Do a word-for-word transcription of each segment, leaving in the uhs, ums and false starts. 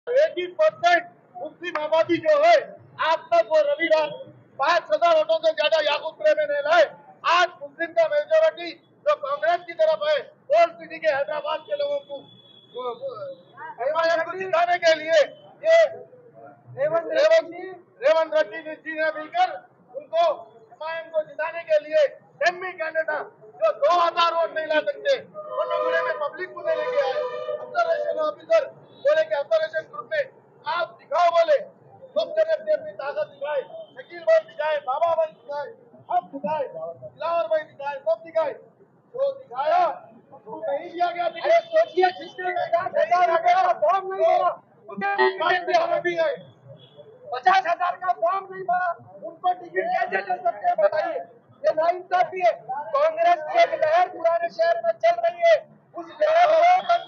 एक ही परसेंट मुस्लिम आबादी जो है आज तक वो रविवार पांच हजार वोटों से ज्यादा याकूबपुरे में नहीं लाए। आज मुस्लिम का मेजोरिटी जो कांग्रेस की तरफ है, ओल्ड सिटी के हैदराबाद के लोगों को एमआईएम को जिताने के लिए ये रेवंत रेवंत रेड्डी जी ने मिलकर उनको एमआईएम को जिताने के लिए एमपी कैंडिडेट जो दो हजार वोट नहीं ला सकते कोटोगुड़े में पब्लिक को लेके आए। ऑब्जर्वेशन ऑफिसर बोले कि ऑब्जर्वेशन ग्रुप में आप दिखाओ, बोले सब जगह अपनी अपनी ताकत दिखाए, शकील भाई दिखाए, बाबा भाई दिखाए, हम दिखाए, दिलावर भाई दिखाए, सब दिखाए, तो दिखाया नहीं दिया गया। सोचिए फॉर्म नहीं भरा भी है, पचास हजार का फॉर्म नहीं भरा, उनको टिकट कैसे दे सकते हैं बताइए। ये नाइंसाफी है। कांग्रेस की एक लहर पुराने शहर में चल रही है, उस लहर को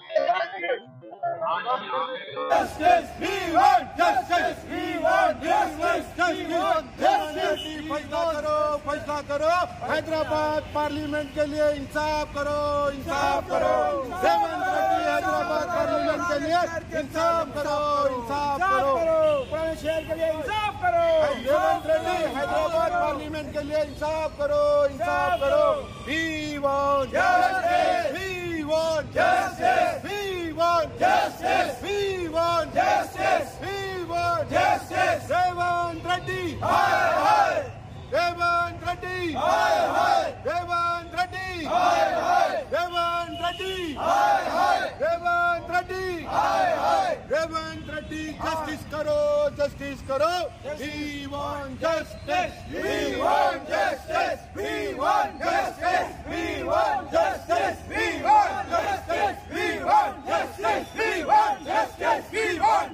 Justice, we want justice, we want justice, we want justice. फैसला करो, फैसला करो, हैदराबाद पार्लियामेंट के लिए इंसाफ करो, इंसाफ करो। रेवंत रेड्डी हैदराबाद पार्लियामेंट के लिए इंसाफ करो, इंसाफ करो। पुराने शहर के लिए इंसाफ करो। रेवंत रेड्डी हैदराबाद पार्लियामेंट के लिए इंसाफ करो, इंसाफ करो। We want justice, we want justice, we want justice, we want justice, we want justice. Revanth Reddy, hi hi. Revanth Reddy, hi hi. Revanth Reddy, hi hi. Revanth Reddy, hi hi. Revanth Reddy, hi hi. Revanth Reddy, justice karo, justice karo. We want justice, we want justice, we want justice, we want justice, we want justice, we want justice, we want justice, we want